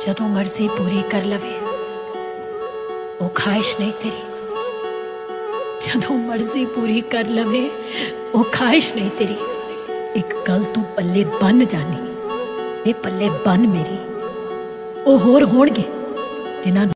जदों मर्जी पूरी कर लवे वो ख्वाहिश नहीं तेरी। जदों मर्जी पूरी कर लवे वो ख्वाहिश नहीं तेरी। एक गल तू पल्ले बन जानी, ये पल्ले बन मेरी। वो होर होणगे जिन्हां